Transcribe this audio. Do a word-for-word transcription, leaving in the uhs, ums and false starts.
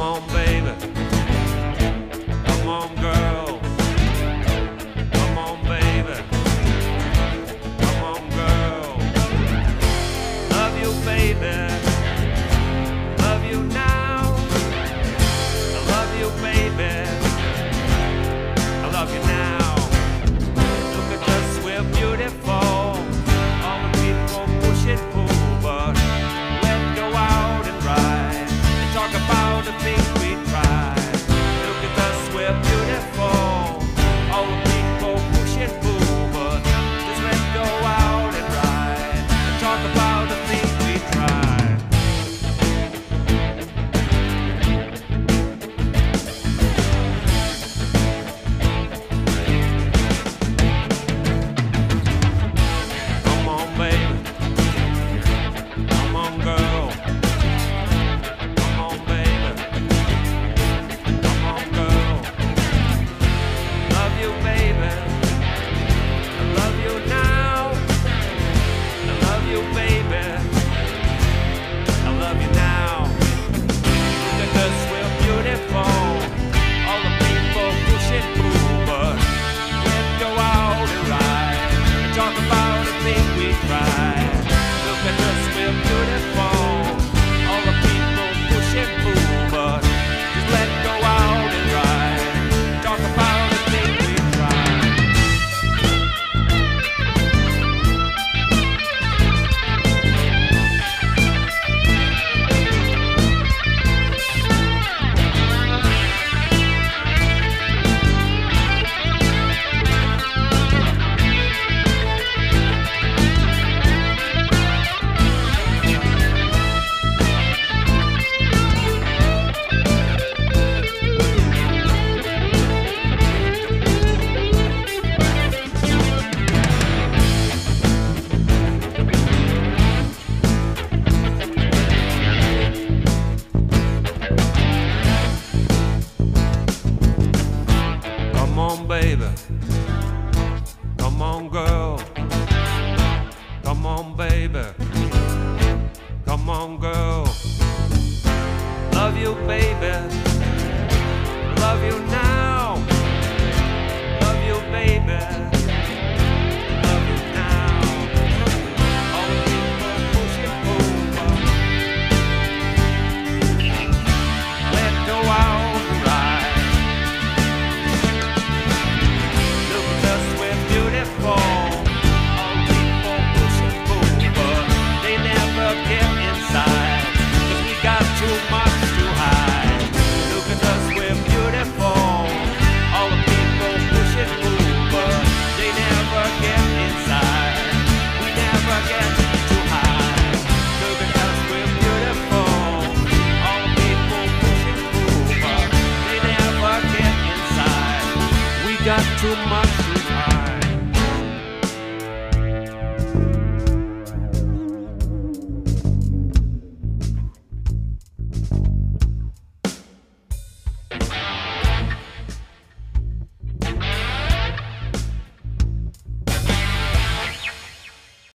on, baby. Come on, girl. Come on, baby. Come on, girl. Love you, baby. Love you now. I love you, baby. I love you now. Look at us, we're beautiful. All the people push and pull, but let's go out and ride and talk about the things we tried. Look at us, we're beautiful. All the people push and pull, but just let's go out and ride and talk about the things we tried. Come on, baby. Come on, girl. Come on, baby. Come on, girl. Love you, baby. I love you now. I love you, baby. I love you now. Look at us, we're beautiful. All the people push and pull, but let's go out and ride and talk about the things we tried. Look at us, we're beautiful. All the people push and pull, but just let's go out and ride and talk about the things we tried. Come on, baby. Come on, girl. Come on, baby. Come on, girl. Love you, baby. Love you now. Love you, baby. Love you now. All the people push and pull, but let's go out and ride. Look at us, we're beautiful. All people push and pull, but they never get inside, 'cause we got too much to hide. Look at us, we're beautiful. All the people push and pull, but they never get inside. We never get to hide. Look at us, we're beautiful. All the people push and pull, but they never get inside. We got too much